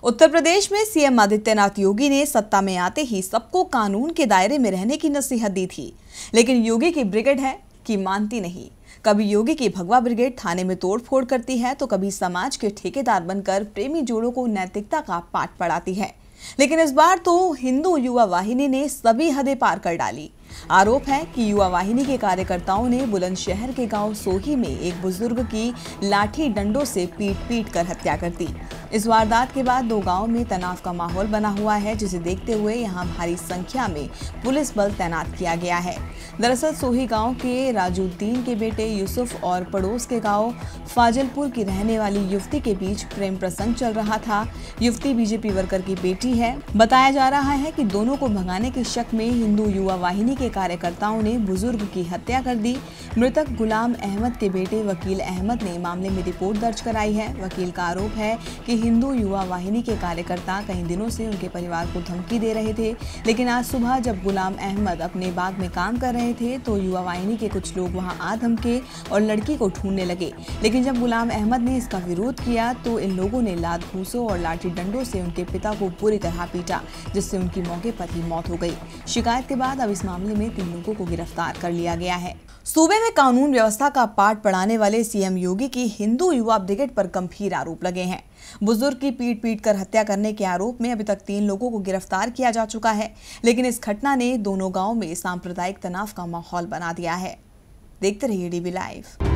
उत्तर प्रदेश में सीएम आदित्यनाथ योगी ने सत्ता में आते ही सबको कानून के दायरे में रहने की नसीहत दी थी, लेकिन योगी की ब्रिगेड है कि मानती नहीं। कभी योगी की भगवा ब्रिगेड थाने में तोड़फोड़ करती है तो कभी समाज के ठेकेदार बनकर प्रेमी जोड़ों को नैतिकता का पाठ पढ़ाती है। लेकिन इस बार तो हिंदू युवा वाहिनी ने सभी हदें पार कर डाली। आरोप है कि युवा वाहिनी के कार्यकर्ताओं ने बुलंदशहर के गांव सोही में एक बुजुर्ग की लाठी डंडों से पीट कर हत्या कर दी। इस वारदात के बाद दो गांवों में तनाव का माहौल बना हुआ है, जिसे देखते हुए यहां भारी संख्या में पुलिस बल तैनात किया गया है। दरअसल सोही गांव के राजुद्दीन के बेटे यूसुफ और पड़ोस के गांव फाजिलपुर की रहने वाली युवती के बीच प्रेम प्रसंग चल रहा था। युवती बीजेपी वर्कर की बेटी है। बताया जा रहा है कि दोनों को भगाने के शक में हिंदू युवा वाहिनी के कार्यकर्ताओं ने बुजुर्ग की हत्या कर दी। मृतक गुलाम अहमद के बेटे वकील अहमद ने मामले में रिपोर्ट दर्ज कराई है। वकील का आरोप है कि हिंदू युवा वाहिनी के कार्यकर्ता कई दिनों से उनके परिवार को धमकी दे रहे थे, लेकिन आज सुबह जब गुलाम अहमद अपने बाग में काम कर रहे थे तो युवा वाहिनी के कुछ लोग वहां आ धमके और लड़की को ढूंढने लगे। लेकिन जब गुलाम अहमद ने इसका विरोध किया तो इन लोगों ने लात घूंसों और लाठी डंडों से उनके पिता को बुरी तरह पीटा, जिससे उनकी मौके पर ही मौत हो गई। शिकायत के बाद अब इस मामले में 3 लोगों को गिरफ्तार कर लिया गया है। सूबे में कानून व्यवस्था का पाठ पढ़ाने वाले सीएम योगी की हिंदू युवा ब्रिगेड पर गंभीर आरोप लगे हैं। बुजुर्ग की पीट कर हत्या करने के आरोप में अभी तक 3 लोगों को गिरफ्तार किया जा चुका है, लेकिन इस घटना ने दोनों गांवों में सांप्रदायिक तनाव का माहौल बना दिया है। देखते रहिए डीबी लाइव।